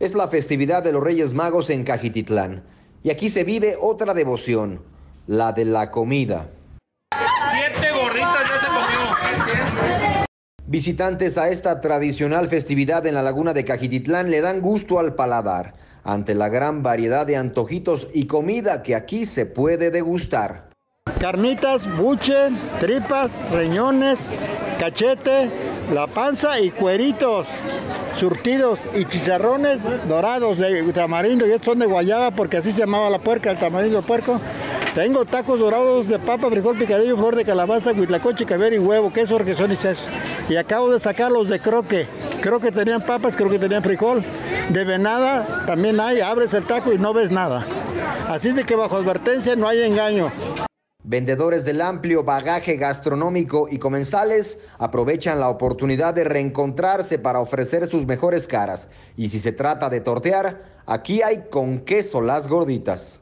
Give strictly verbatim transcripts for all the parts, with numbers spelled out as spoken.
Es la festividad de los Reyes Magos en Cajititlán. Y aquí se vive otra devoción, la de la comida. Siete gorritas ya se comió. Visitantes a esta tradicional festividad en la laguna de Cajititlán le dan gusto al paladar, ante la gran variedad de antojitos y comida que aquí se puede degustar. Carnitas, buche, tripas, riñones, cachete, la panza y cueritos surtidos y chicharrones dorados de tamarindo, y estos son de guayaba porque así se llamaba la puerca, el tamarindo puerco. Tengo tacos dorados de papa, frijol picadillo, flor de calabaza, huitlacoche, caviar y huevo, queso, requesón y sesos. Y acabo de sacarlos de croque. Creo que tenían papas, creo que tenían frijol. De venada también hay, abres el taco y no ves nada. Así de que bajo advertencia no hay engaño. Vendedores del amplio bagaje gastronómico y comensales aprovechan la oportunidad de reencontrarse para ofrecer sus mejores caras. Y si se trata de tortear, aquí hay con queso las gorditas.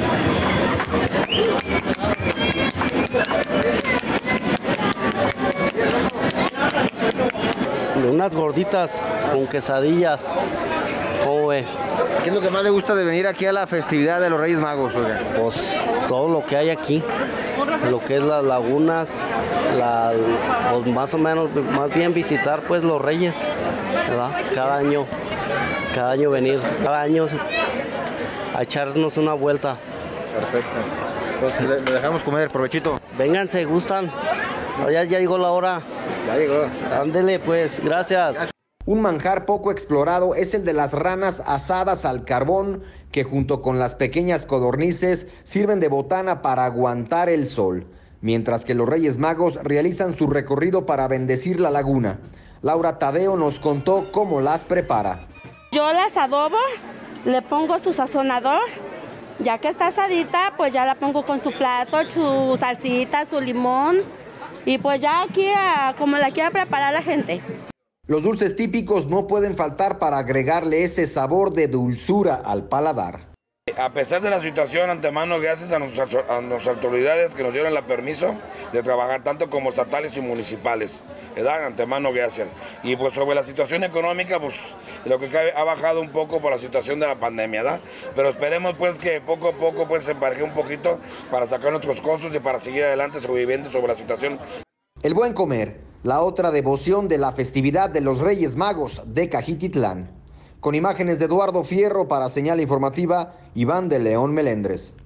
Unas gorditas con quesadillas. ¿Cómo ve? ¿Qué es lo que más le gusta de venir aquí a la festividad de los Reyes Magos? Oiga? Pues todo lo que hay aquí, lo que es las lagunas, la, pues más o menos, más bien visitar pues los Reyes, ¿verdad? Cada año, cada año venir, cada año a echarnos una vuelta. Perfecto. Pues le, le dejamos comer, provechito. Vénganse, gustan. Ya, ya llegó la hora. Ya llegó. Ándele pues, gracias. Un manjar poco explorado es el de las ranas asadas al carbón, que junto con las pequeñas codornices sirven de botana para aguantar el sol, mientras que los Reyes Magos realizan su recorrido para bendecir la laguna. Laura Tadeo nos contó cómo las prepara. Yo las adobo, le pongo su sazonador, ya que está asadita, pues ya la pongo con su plato, su salsita, su limón, y pues ya aquí a, como la quiera preparar la gente. Los dulces típicos no pueden faltar para agregarle ese sabor de dulzura al paladar. A pesar de la situación, antemano, gracias a nuestras, a nuestras autoridades que nos dieron el permiso de trabajar tanto como estatales y municipales, ¿verdad? Antemano, gracias. Y pues sobre la situación económica, pues lo que cabe, ha bajado un poco por la situación de la pandemia, ¿verdad? Pero esperemos pues que poco a poco pues se empareje un poquito para sacar nuestros costos y para seguir adelante sobreviviendo sobre la situación. El buen comer, la otra devoción de la festividad de los Reyes Magos de Cajititlán. Con imágenes de Eduardo Fierro para Señal Informativa, Iván de León Melendres.